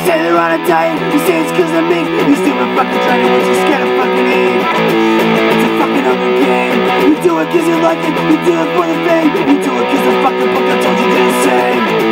say they're on a diet, you say it's cause I'm meek. You stupid fucking trying to what you scared of fucking eat. It's a fucking Hunger game. You do it cause you like it, you do it for the fame. You do it cause the fucking book I told you didn't say.